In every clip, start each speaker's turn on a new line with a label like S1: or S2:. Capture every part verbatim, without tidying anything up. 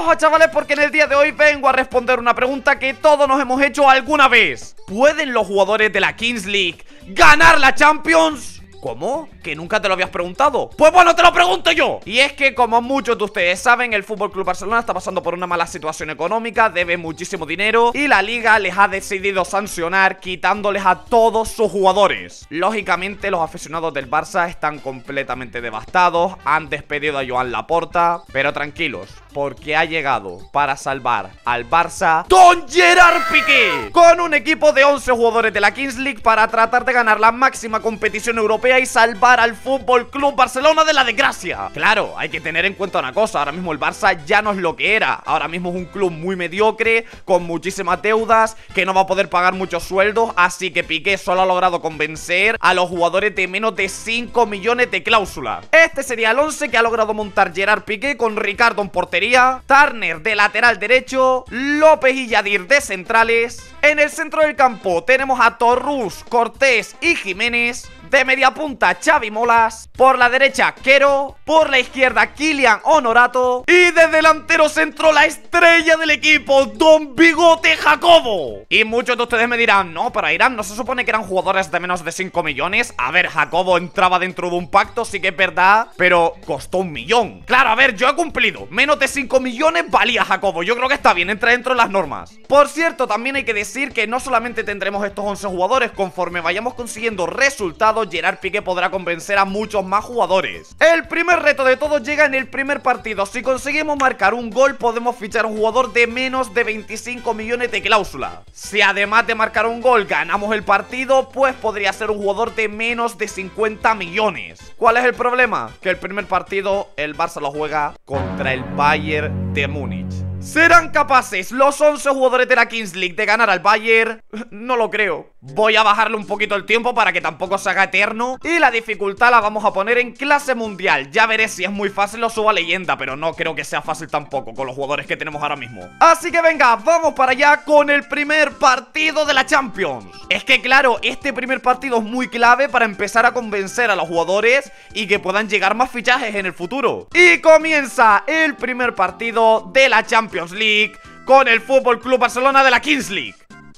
S1: ojo, chavales, porque en el día de hoy vengo a responder una pregunta que todos nos hemos hecho alguna vez. ¿Pueden los jugadores de la Kings League ganar la Champions? ¿Cómo? ¿Que nunca te lo habías preguntado? Pues bueno, te lo pregunto yo. Y es que, como muchos de ustedes saben, el F C Barcelona está pasando por una mala situación económica, debe muchísimo dinero y la liga les ha decidido sancionar quitándoles a todos sus jugadores. Lógicamente, los aficionados del Barça están completamente devastados, han despedido a Joan Laporta, pero tranquilos, porque ha llegado para salvar al Barça Don Gerard Piqué, con un equipo de once jugadores de la Kings League para tratar de ganar la máxima competición europea y salvar al F C Barcelona de la desgracia. Claro, hay que tener en cuenta una cosa, ahora mismo el Barça ya no es lo que era, ahora mismo es un club muy mediocre, con muchísimas deudas, que no va a poder pagar muchos sueldos, así que Piqué solo ha logrado convencer a los jugadores de menos de cinco millones de cláusula. Este sería el once que ha logrado montar Gerard Piqué, con Ricardo en portería, Turner de lateral derecho, López y Yadir de centrales. En el centro del campo tenemos a Torrus, Cortés y Jiménez. De media punta Xavi Molas, por la derecha Quero, por la izquierda Kylian Honorato y de delantero centro la estrella del equipo, Don Bigote Jacobo. Y muchos de ustedes me dirán, no, pero Irán, ¿no se supone que eran jugadores de menos de cinco millones? A ver, Jacobo entraba dentro de un pacto, sí que es verdad, pero costó un millón. Claro, a ver, yo he cumplido, menos de cinco millones valía Jacobo, yo creo que está bien, entra dentro de las normas. Por cierto, también hay que decir que no solamente tendremos estos once jugadores, conforme vayamos consiguiendo resultados, Gerard Piqué podrá convencer a muchos más jugadores. El primer reto de todos llega en el primer partido. Si conseguimos marcar un gol, podemos fichar a un jugador de menos de veinticinco millones de cláusula. Si además de marcar un gol ganamos el partido, pues podría ser un jugador de menos de cincuenta millones. ¿Cuál es el problema? Que el primer partido el Barça lo juega contra el Bayern de Múnich. ¿Serán capaces los once jugadores de la Kings League de ganar al Bayern? No lo creo. Voy a bajarle un poquito el tiempo para que tampoco se haga eterno. Y la dificultad la vamos a poner en clase mundial. Ya veré si es muy fácil o subo a leyenda, pero no creo que sea fácil tampoco con los jugadores que tenemos ahora mismo. Así que venga, vamos para allá con el primer partido de la Champions. Es que claro, este primer partido es muy clave para empezar a convencer a los jugadores y que puedan llegar más fichajes en el futuro. Y comienza el primer partido de la Champions League con el F C Barcelona de la Kings League.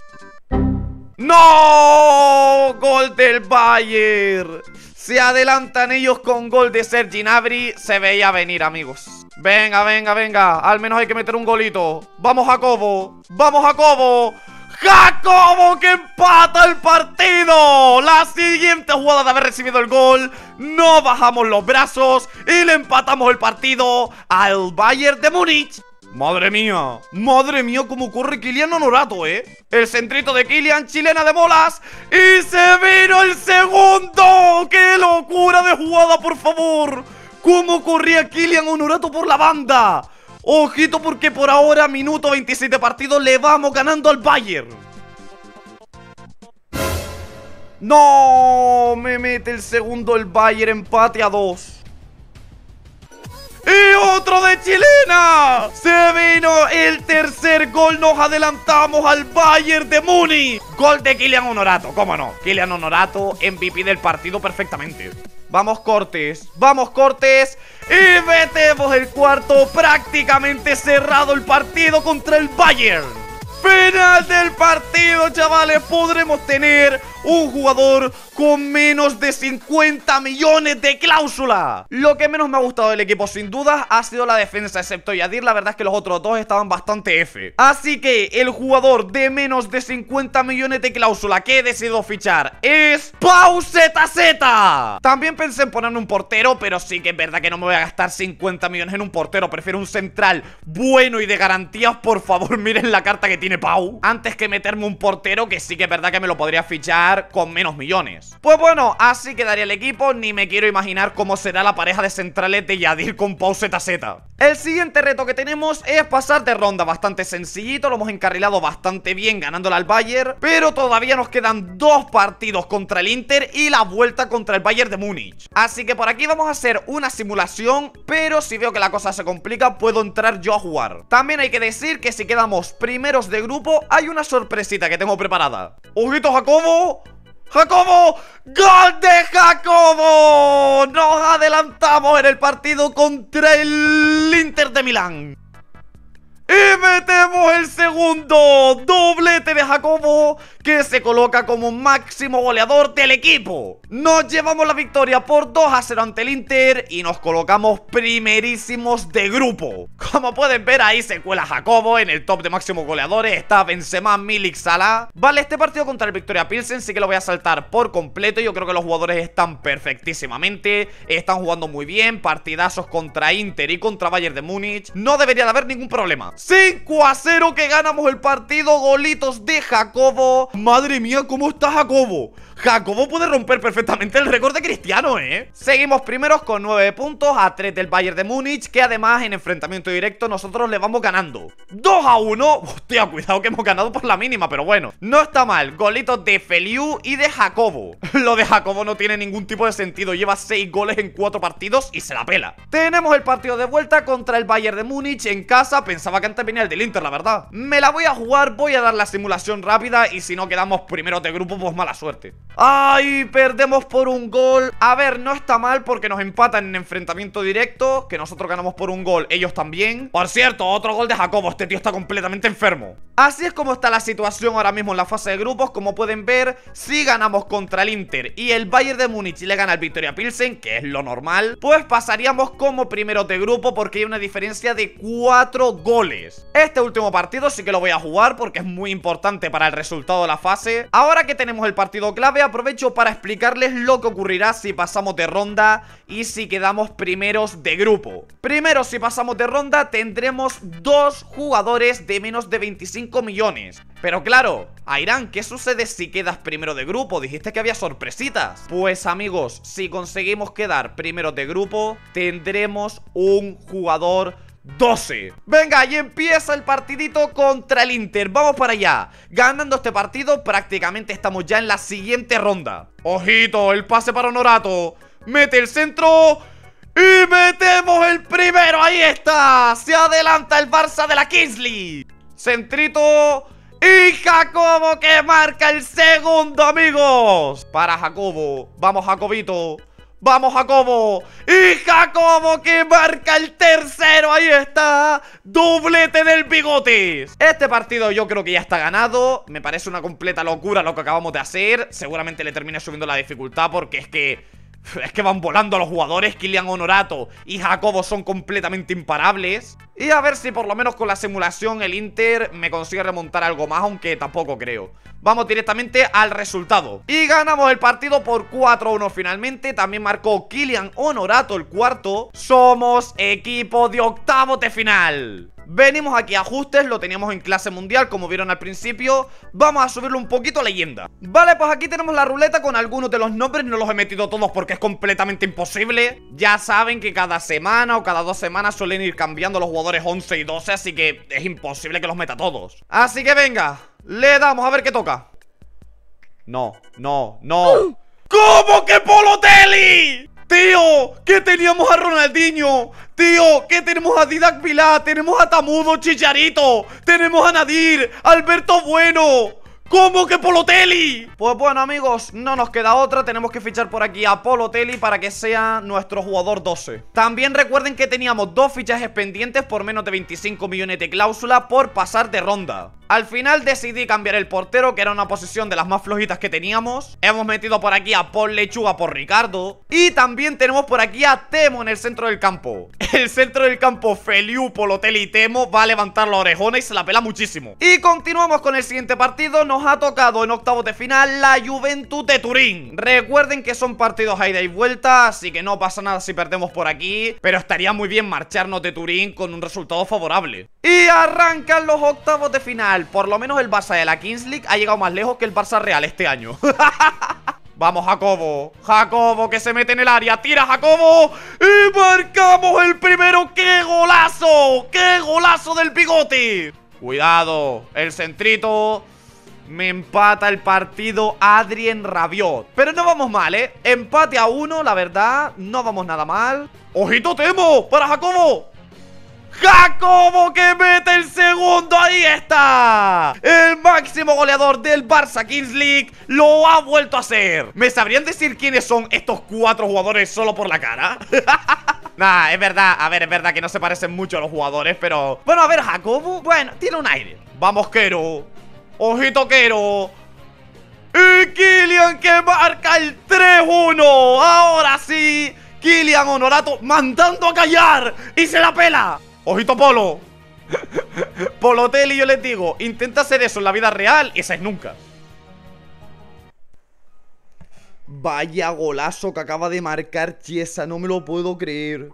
S1: ¡No! ¡Gol del Bayern! Se adelantan ellos con gol de Sergi Gnabry. Se veía venir, amigos. Venga, venga, venga. Al menos hay que meter un golito. ¡Vamos, Jacobo! ¡Vamos, Jacobo! ¡Jacobo que empata el partido! La siguiente jugada de haber recibido el gol, no bajamos los brazos y le empatamos el partido al Bayern de Múnich. Madre mía, madre mía, cómo corre Kylian Honorato, eh. El centrito de Kylian, chilena de bolas. Y se vino el segundo. ¡Qué locura de jugada, por favor! Cómo corría Kylian Honorato por la banda. Ojito, porque por ahora, minuto veintisiete de partido, le vamos ganando al Bayern. No, me mete el segundo el Bayern, empate a dos. ¡Y otro de chilena! Se vino el tercer gol, nos adelantamos al Bayern de Múnich. Gol de Kylian Honorato, cómo no. Kylian Honorato, M V P del partido perfectamente. Vamos, Cortés, vamos, Cortés. Y metemos el cuarto, prácticamente cerrado el partido contra el Bayern. Final del partido, chavales. Podremos tener un jugador con menos de cincuenta millones de cláusula. Lo que menos me ha gustado del equipo, sin duda, ha sido la defensa, excepto Yadir. La verdad es que los otros dos estaban bastante F. Así que el jugador de menos de cincuenta millones de cláusula que he decidido fichar es Pau Z Z. También pensé en ponerme un portero, pero sí que es verdad que no me voy a gastar cincuenta millones en un portero. Prefiero un central bueno y de garantías. Por favor, miren la carta que tiene Pau, antes que meterme un portero que sí que es verdad que me lo podría fichar con menos millones. Pues bueno, así quedaría el equipo. Ni me quiero imaginar cómo será la pareja de centrales de Yadir con Pau Z Z. El siguiente reto que tenemos es pasar de ronda. Bastante sencillito, lo hemos encarrilado bastante bien ganándole al Bayern, pero todavía nos quedan dos partidos contra el Inter y la vuelta contra el Bayern de Múnich. Así que por aquí vamos a hacer una simulación, pero si veo que la cosa se complica, puedo entrar yo a jugar. También hay que decir que si quedamos primeros de grupo, hay una sorpresita que tengo preparada. ¡Ojito, Jacobo! ¡Jacobo! ¡Gol de Jacobo! Nos adelantamos en el partido contra el Inter de Milán. Y metemos el segundo. Doblete de Jacobo, que se coloca como máximo goleador del equipo. Nos llevamos la victoria por dos a cero ante el Inter y nos colocamos primerísimos de grupo. Como pueden ver, ahí se cuela Jacobo. En el top de máximos goleadores está Benzema, Milik, Salah. Vale, este partido contra el Victoria Pilsen sí que lo voy a saltar por completo. Yo creo que los jugadores están perfectísimamente, están jugando muy bien. Partidazos contra Inter y contra Bayern de Múnich. No debería de haber ningún problema. Cinco a cero que ganamos el partido. Golitos de Jacobo. Madre mía, ¿cómo está Jacobo? Jacobo puede romper perfectamente el récord de Cristiano, ¿eh? Seguimos primeros con nueve puntos a tres del Bayern de Múnich, que además en enfrentamiento directo nosotros le vamos ganando dos a uno. Hostia, cuidado que hemos ganado por la mínima, pero bueno, no está mal. Golitos de Feliu y de Jacobo. Lo de Jacobo no tiene ningún tipo de sentido. Lleva seis goles en cuatro partidos y se la pela. Tenemos el partido de vuelta contra el Bayern de Múnich en casa. Pensaba que antes venía el del Inter, la verdad. Me la voy a jugar, voy a dar la simulación rápida y si no quedamos primeros de grupo, pues mala suerte. ¡Ay! Perdemos por un gol. A ver, no está mal porque nos empatan en enfrentamiento directo, que nosotros ganamos por un gol, ellos también. Por cierto, otro gol de Jacobo. Este tío está completamente enfermo. Así es como está la situación ahora mismo en la fase de grupos. Como pueden ver, si ganamos contra el Inter y el Bayern de Múnich le gana al Victoria Pilsen, que es lo normal, pues pasaríamos como primeros de grupo porque hay una diferencia de cuatro goles. Este último partido sí que lo voy a jugar porque es muy importante para el resultado de la fase. Ahora que tenemos el partido clave, aprovecho para explicarles lo que ocurrirá si pasamos de ronda y si quedamos primeros de grupo. Primero, si pasamos de ronda, tendremos dos jugadores de menos de veinticinco millones. Pero claro, Airán, ¿qué sucede si quedas primero de grupo? Dijiste que había sorpresitas. Pues amigos, si conseguimos quedar primeros de grupo, tendremos un jugador doce. Venga, y empieza el partidito contra el Inter. Vamos para allá. Ganando este partido, prácticamente estamos ya en la siguiente ronda. Ojito, el pase para Honorato. Mete el centro y metemos el primero. Ahí está. Se adelanta el Barça de la Kings League. Centrito y Jacobo que marca el segundo, amigos. Para Jacobo. Vamos, Jacobito. ¡Vamos, Jacobo! ¡Y Jacobo que marca el tercero! ¡Ahí está! ¡Doblete del Bigotes! Este partido yo creo que ya está ganado. Me parece una completa locura lo que acabamos de hacer. Seguramente le termine subiendo la dificultad porque es que... Es que van volando los jugadores. Kylian Honorato y Jacobo son completamente imparables. Y a ver si por lo menos con la simulación el Inter me consigue remontar algo más, aunque tampoco creo. Vamos directamente al resultado. Y ganamos el partido por cuatro a uno finalmente. También marcó Kylian Honorato el cuarto. Somos equipo de octavos de final. Venimos aquí a ajustes, lo teníamos en clase mundial como vieron al principio. Vamos a subirlo un poquito a leyenda. Vale, pues aquí tenemos la ruleta con algunos de los nombres. No los he metido todos porque es completamente imposible. Ya saben que cada semana o cada dos semanas suelen ir cambiando los jugadores once y doce, así que es imposible que los meta todos. Así que venga, le damos a ver qué toca. No, no, no. ¿Cómo que Balotelli? Tío, que teníamos a Ronaldinho. Tío, que tenemos a Didac Vilá. Tenemos a Tamudo, Chicharito. Tenemos a Nadir, Alberto Bueno. ¿Cómo que Balotelli? Pues bueno, amigos, no nos queda otra. Tenemos que fichar por aquí a Balotelli para que sea nuestro jugador doce. También recuerden que teníamos dos fichajes pendientes por menos de veinticinco millones de cláusula por pasar de ronda. Al final decidí cambiar el portero, que era una posición de las más flojitas que teníamos. Hemos metido por aquí a Paul Lechuga por Ricardo. Y también tenemos por aquí a Temo en el centro del campo. El centro del campo, Feliu, Balotelli y Temo, va a levantar la orejona y se la pela muchísimo. Y continuamos con el siguiente partido. Nos ha tocado en octavos de final la Juventus de Turín. Recuerden que son partidos a ida y vuelta, así que no pasa nada si perdemos por aquí, pero estaría muy bien marcharnos de Turín con un resultado favorable. Y arrancan los octavos de final. Por lo menos el Barça de la Kings League ha llegado más lejos que el Barça Real este año. Vamos, Jacobo. Jacobo que se mete en el área. Tira, Jacobo. Y marcamos el primero. ¡Qué golazo! ¡Qué golazo del Bigote! Cuidado. El centrito. Me empata el partido Adrien Rabiot. Pero no vamos mal, ¿eh? Empate a uno, la verdad. No vamos nada mal. ¡Ojito, Temo! ¡Para Jacobo! ¡Jacobo que mete el segundo! ¡Ahí está! El máximo goleador jugador del Barça Kings League lo ha vuelto a hacer. ¿Me sabrían decir quiénes son estos cuatro jugadores solo por la cara? Nah, es verdad, a ver, es verdad que no se parecen mucho a los jugadores, pero... Bueno, a ver, Jacobo, bueno, tiene un aire. Vamos, Quero. Ojito, Quero. Y Kylian que marca el tres uno. Ahora sí, Kylian Honorato mandando a callar y se la pela. Ojito, Polo. Polotelli, yo les digo, intenta hacer eso en la vida real, esa es nunca. Vaya golazo que acaba de marcar Chiesa, no me lo puedo creer.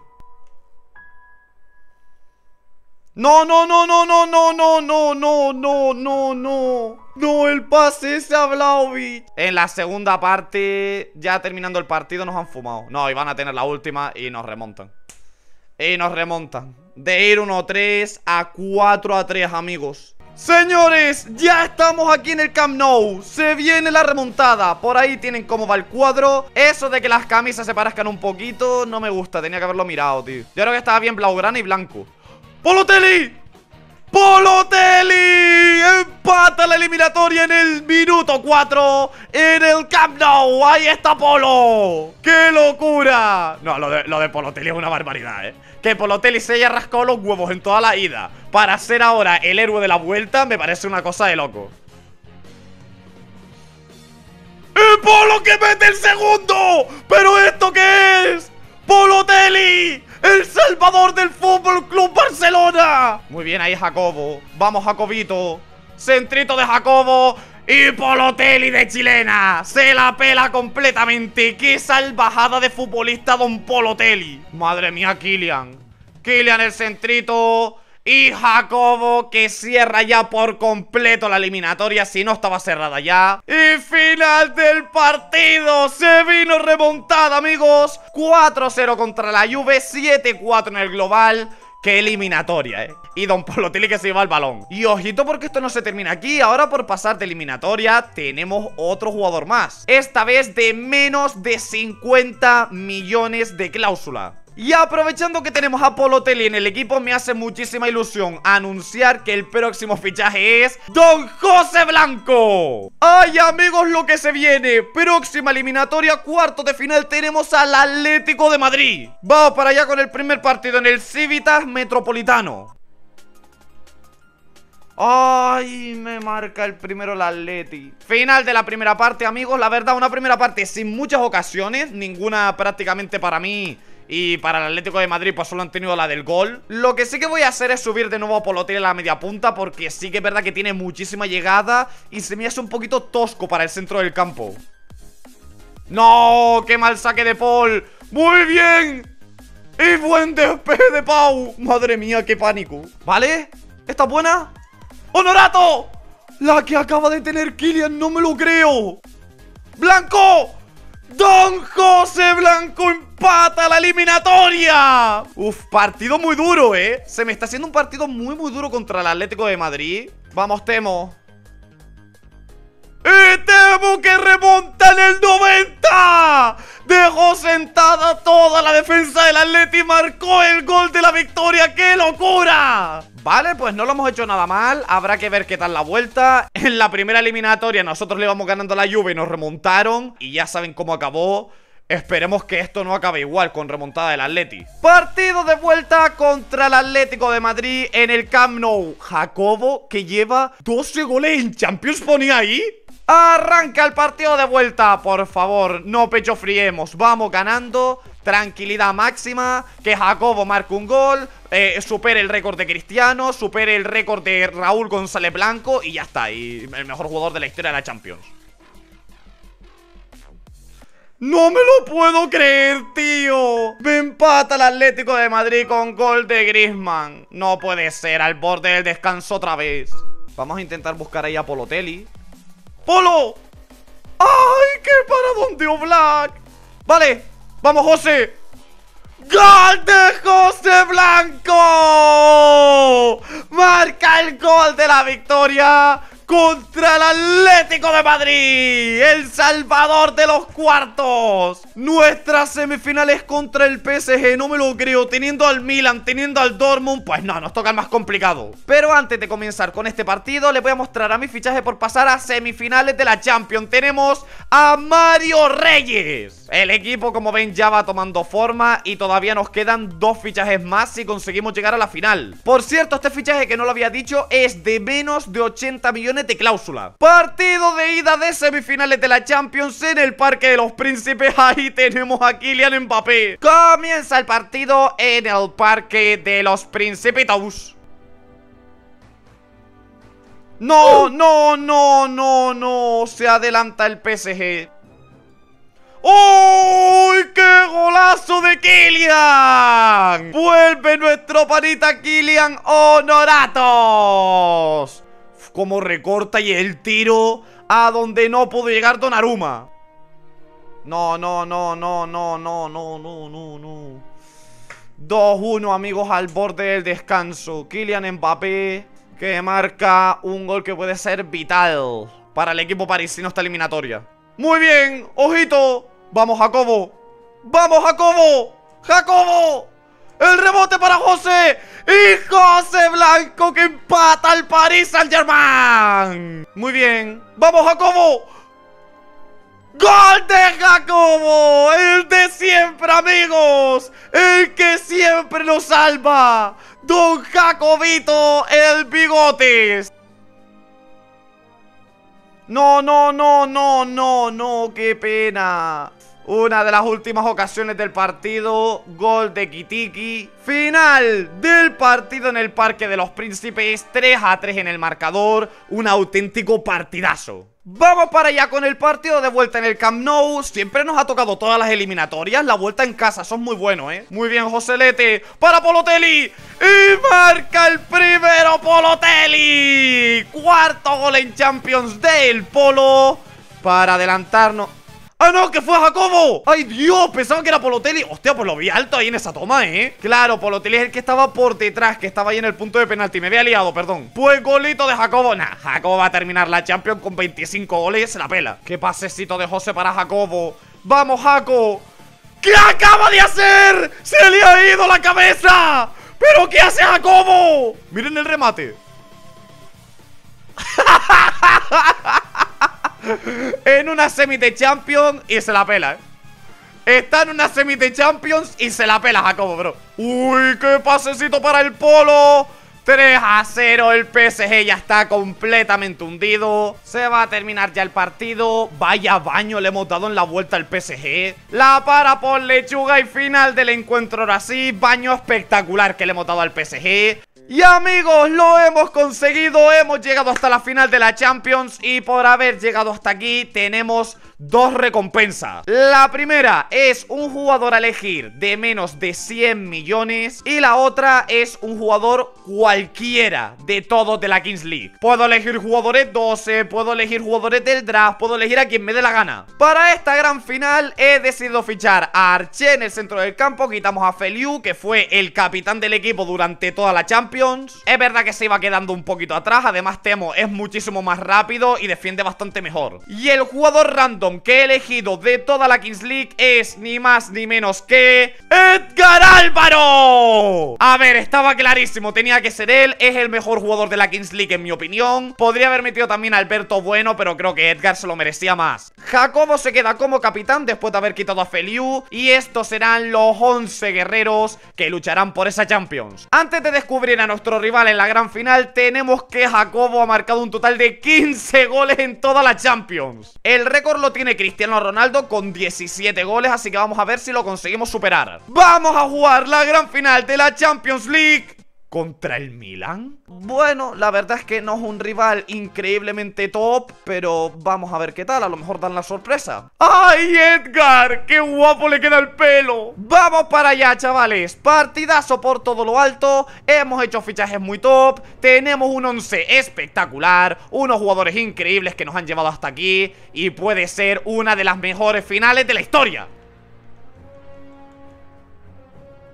S1: No, no, no, no, no, no, no, no, no, no, no, no. No, el pase ese a Vlahovic. En la segunda parte, ya terminando el partido, nos han fumado. No, y van a tener la última y nos remontan. Y nos remontan. De ir uno a tres a cuatro a tres, amigos. Señores, ya estamos aquí en el Camp Nou. Se viene la remontada. Por ahí tienen cómo va el cuadro. Eso de que las camisas se parezcan un poquito no me gusta, tenía que haberlo mirado, tío. Yo creo que estaba bien blaugrana y blanco. ¡Polotelli! ¡Polotelli! Empata la eliminatoria en el minuto cuatro en el Camp Nou. ¡Ahí está Polo! ¡Qué locura! No, lo de, lo de Polotelli es una barbaridad, ¿eh? Que Polotelli se haya rascado los huevos en toda la ida para ser ahora el héroe de la vuelta me parece una cosa de loco. ¡El Polo que mete el segundo! ¿Pero esto qué es? ¡Polotelli! ¡El salvador del Fútbol Club Barcelona! Muy bien ahí Jacobo. Vamos Jacobito. Centrito de Jacobo. Y Polotelli de chilena. Se la pela completamente. ¡Qué salvajada de futbolista don Polotelli! Madre mía, Kylian. Kylian el centrito. Y Jacobo que cierra ya por completo la eliminatoria, si no estaba cerrada ya. Y final del partido. Se vino remontada, amigos. cuatro cero contra la Juve, siete cuatro en el global. Qué eliminatoria, eh. Y don Polotelli que se lleva el balón. Y ojito porque esto no se termina aquí. Ahora por pasar de eliminatoria tenemos otro jugador más. Esta vez de menos de cincuenta millones de cláusula. Y aprovechando que tenemos a Polotelli en el equipo, me hace muchísima ilusión anunciar que el próximo fichaje es Don José Blanco. ¡Ay, amigos, lo que se viene! Próxima eliminatoria, cuarto de final, tenemos al Atlético de Madrid. Vamos para allá con el primer partido en el Civitas Metropolitano. Ay, me marca el primero el Atleti. Final de la primera parte, amigos. La verdad, una primera parte sin muchas ocasiones, ninguna prácticamente para mí. Y para el Atlético de Madrid pues solo han tenido la del gol. Lo que sí que voy a hacer es subir de nuevo a Polotelli a la media punta, porque sí que es verdad que tiene muchísima llegada y se me hace un poquito tosco para el centro del campo. ¡No! ¡Qué mal saque de Paul! ¡Muy bien! ¡Y buen despeje de Pau! ¡Madre mía, qué pánico! ¿Vale? ¿Está buena? ¡Honorato! La que acaba de tener Kylian, no me lo creo. ¡Blanco! ¡Don José Blanco empata la eliminatoria! Uf, partido muy duro, ¿eh? Se me está haciendo un partido muy, muy duro contra el Atlético de Madrid. Vamos, Temo. ¡Y Temo que remonta en el noventa! Dejó sentada toda la defensa del Atleti y marcó el gol de la victoria. ¡Qué locura! Vale, pues no lo hemos hecho nada mal. Habrá que ver qué tal la vuelta. En la primera eliminatoria nosotros le íbamos ganando a la Juve y nos remontaron. Y ya saben cómo acabó. Esperemos que esto no acabe igual con remontada del Atleti. Partido de vuelta contra el Atlético de Madrid en el Camp Nou. Jacobo que lleva doce goles en Champions, ponía ahí. Arranca el partido de vuelta, por favor, no pecho friemos. Vamos ganando, tranquilidad máxima. Que Jacobo marque un gol, eh, supere el récord de Cristiano, supere el récord de Raúl González Blanco y ya está, y el mejor jugador de la historia de la Champions. ¡No me lo puedo creer, tío! Me empata el Atlético de Madrid con gol de Griezmann. No puede ser, al borde del descanso otra vez. Vamos a intentar buscar ahí a Polotelli. ¡Polo! ¡Ay, qué paradón de Oblak! Vale, vamos, José. ¡Gol de José Blanco! Marca el gol de la victoria contra el Atlético de Madrid, el salvador de los cuartos. Nuestras semifinales contra el P S G, no me lo creo. Teniendo al Milan, teniendo al Dortmund, pues no, nos toca el más complicado. Pero antes de comenzar con este partido, les voy a mostrar a mi fichaje por pasar a semifinales de la Champions. Tenemos a Mario Reyes. El equipo, como ven, ya va tomando forma y todavía nos quedan dos fichajes más si conseguimos llegar a la final. Por cierto, este fichaje, que no lo había dicho, es de menos de ochenta millones de cláusula. Partido de ida de semifinales de la Champions en el Parque de los Príncipes. Ahí tenemos a Kylian Mbappé. Comienza el partido en el Parque de los Principitos. No, no, no, no, no. Se adelanta el P S G. ¡Uy! ¡Qué golazo de Kylian! Vuelve nuestro panita Kylian Honoratos. Como recorta y el tiro a donde no pudo llegar Donnarumma. No, no, no, no, no, no, no, no, no, no. dos uno, amigos, al borde del descanso. Kylian Mbappé, que marca un gol que puede ser vital para el equipo parisino esta eliminatoria. Muy bien, ojito. Vamos, Jacobo. Vamos, Jacobo. Jacobo. El rebote para José. Y José Blanco, que empata al Paris Saint-Germain. Muy bien. Vamos, Jacobo. ¡Gol de Jacobo! El de siempre, amigos. El que siempre nos salva. Don Jacobito, el bigotes. No, no, no, no, no, no, qué pena. Una de las últimas ocasiones del partido. Gol de Kitiki. Final del partido en el Parque de los Príncipes. tres a tres en el marcador. Un auténtico partidazo. Vamos para allá con el partido de vuelta en el Camp Nou. Siempre nos ha tocado todas las eliminatorias. La vuelta en casa, son muy buenos, ¿eh? Muy bien, Joselete. Para Polotelli. Y marca el primero Polotelli. Cuarto gol en Champions del Polo. Para adelantarnos. ¡Ah, no! ¡Que fue Jacobo! ¡Ay, Dios! Pensaba que era Polotelli. Hostia, pues lo vi alto ahí en esa toma, ¿eh? Claro, Polotelli es el que estaba por detrás, que estaba ahí en el punto de penalti. Me había liado, perdón. Pues golito de Jacobo. Nah, Jacobo va a terminar la Champions con veinticinco goles y se la pela. ¡Qué pasecito de José para Jacobo! ¡Vamos, Jaco! ¿Qué acaba de hacer? ¡Se le ha ido la cabeza! ¿Pero qué hace Jacobo? Miren el remate. En una semi de Champions y se la pela, ¿eh? Está en una semi de Champions y se la pela Jacobo, bro. Uy, qué pasecito para el Polo. tres a cero, el P S G ya está completamente hundido. Se va a terminar ya el partido. Vaya baño le hemos dado en la vuelta al P S G. La para por lechuga y final del encuentro ahora sí. Baño espectacular que le hemos dado al P S G. Y amigos, lo hemos conseguido. Hemos llegado hasta la final de la Champions. Y por haber llegado hasta aquí tenemos dos recompensas. La primera es un jugador a elegir de menos de cien millones. Y la otra es un jugador cualquiera de todos de la Kings League. Puedo elegir jugadores doce, puedo elegir jugadores del draft, puedo elegir a quien me dé la gana. Para esta gran final he decidido fichar a Arché en el centro del campo. Quitamos a Feliu, que fue el capitán del equipo durante toda la Champions. Es verdad que se iba quedando un poquito atrás. Además Temo es muchísimo más rápido y defiende bastante mejor. Y el jugador random que he elegido de toda la Kings League es ni más ni menos que Edgar Álvaro. A ver, estaba clarísimo, tenía que ser él. Es el mejor jugador de la Kings League en mi opinión. Podría haber metido también a Alberto Bueno, pero creo que Edgar se lo merecía más. Jacobo se queda como capitán después de haber quitado a Feliu. Y estos serán los once guerreros que lucharán por esa Champions. Antes de descubrir a nuestro rival en la gran final, tenemos que Jacobo ha marcado un total de quince goles en toda la Champions. El récord lo tiene Cristiano Ronaldo con diecisiete goles, así que vamos a ver si lo conseguimos superar. Vamos a jugar la gran final de la Champions League contra el Milan. Bueno, la verdad es que no es un rival increíblemente top, pero vamos a ver qué tal, a lo mejor dan la sorpresa. ¡Ay, Edgar! ¡Qué guapo le queda el pelo! Vamos para allá, chavales. Partidazo por todo lo alto. Hemos hecho fichajes muy top. Tenemos un once espectacular, unos jugadores increíbles que nos han llevado hasta aquí, y puede ser una de las mejores finales de la historia.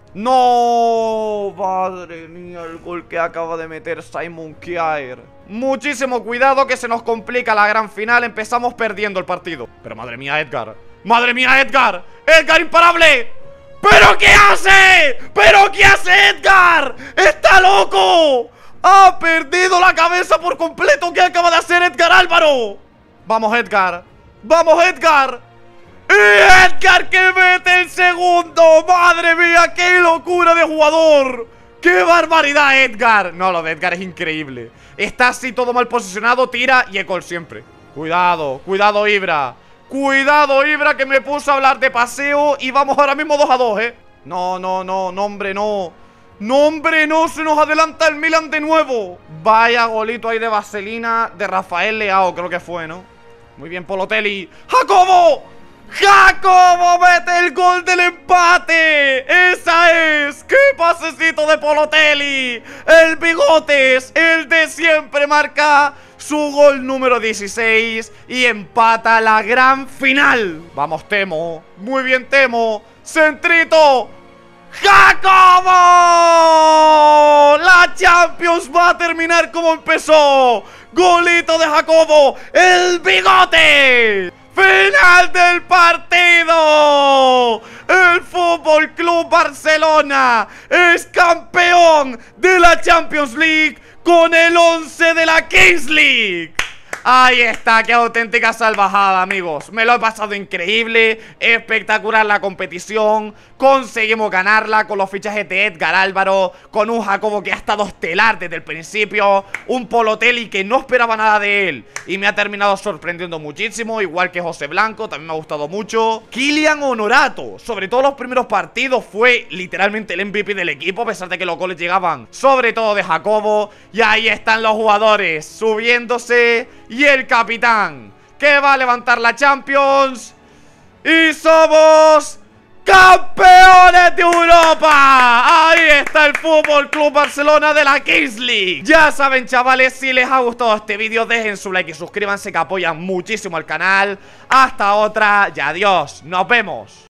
S1: ¡No! Madre mía, el gol que acaba de meter Simon Kjaer. Muchísimo cuidado que se nos complica la gran final. Empezamos perdiendo el partido. Pero madre mía, Edgar. ¡Madre mía, Edgar! ¡Edgar imparable! ¿Pero qué hace? ¿Pero qué hace Edgar? ¡Está loco! ¡Ha perdido la cabeza por completo! ¿Qué acaba de hacer Edgar Álvaro? ¡Vamos, Edgar! ¡Vamos, Edgar! ¡Y Edgar que mete el segundo! ¡Madre mía! ¡Qué locura de jugador! ¡Qué barbaridad, Edgar! No, lo de Edgar es increíble. Está así todo mal posicionado, tira y gol siempre. Cuidado, cuidado, Ibra. Cuidado, Ibra, que me puso a hablar de paseo. Y vamos ahora mismo dos a dos, ¿eh? No, no, no, no, hombre, no. No, hombre, no, se nos adelanta el Milan de nuevo. Vaya golito ahí de vaselina de Rafael Leao, creo que fue, ¿no? Muy bien, Polotelli. ¡Jacobo! ¡Jacobo mete el gol del empate! ¡Esa es! ¡Qué pasecito de Polotelli! El Bigotes, el de siempre, marca su gol número dieciséis y empata la gran final. Vamos, Temo. Muy bien, Temo. Centrito. ¡Jacobo! La Champions va a terminar como empezó. Golito de Jacobo, el Bigote. ¡Final del partido! El Fútbol Club Barcelona es campeón de la Champions League con el once de la Kings League. Ahí está, qué auténtica salvajada, amigos. Me lo he pasado increíble, espectacular la competición. Conseguimos ganarla con los fichajes de Edgar Álvaro, con un Jacobo que ha estado estelar desde el principio, un Polotelli que no esperaba nada de él y me ha terminado sorprendiendo muchísimo, igual que José Blanco, también me ha gustado mucho. Kylian Honorato, sobre todo los primeros partidos, fue literalmente el M V P del equipo, a pesar de que los goles llegaban sobre todo de Jacobo. Y ahí están los jugadores subiéndose y el capitán que va a levantar la Champions. Y somos ¡campeones de Europa! Ahí está el Fútbol Club Barcelona de la Kings League. Ya saben, chavales, si les ha gustado este vídeo, dejen su like y suscríbanse, que apoyan muchísimo al canal. Hasta otra y adiós, nos vemos.